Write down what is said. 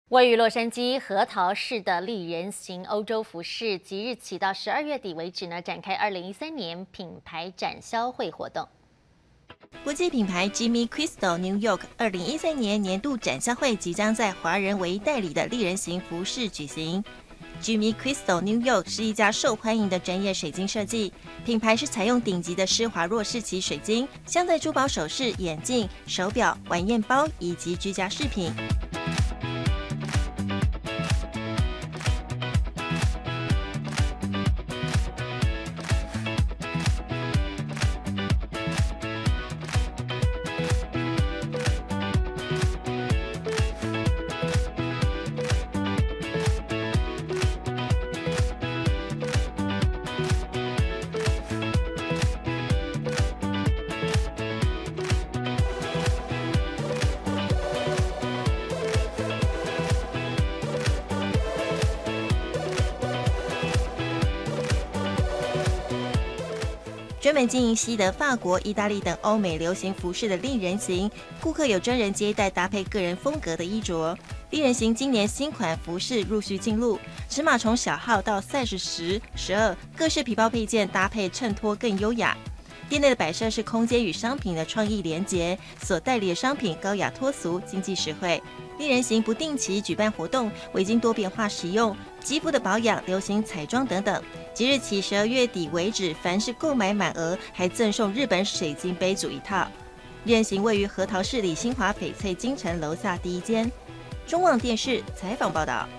位于洛杉矶核桃市的立人形欧洲服饰，即日起到12月底为止展开2013年品牌展销会活动。 国际品牌 Jimmy Crystal New York 2013年年度展销会即将在华人为代理的立人形服饰举行。Jimmy Crystal New York 是一家受欢迎的专业水晶设计品牌，是采用顶级的施华洛世奇水晶，镶在珠宝首饰、眼镜、手表、晚宴包以及居家饰品。专门经营西德、法国、意大利等欧美流行服饰的立人形，顾客有专人接待，搭配个人风格的衣着。立人形今年新款服饰陆续进入，尺码从小号到size10、12，各式皮包配件搭配衬托更优雅。店内的摆设是空间与商品的创意连结，所代理的商品高雅脱俗、经济实惠。立人形不定期举办活动，围巾多变化使用，肌肤的保养、流行彩妆等等。即日起12月底为止，凡是购买满额，还赠送日本水晶杯组一套。立人形位于核桃市里新华翡翠金城楼下第1间。中网电视采访报道。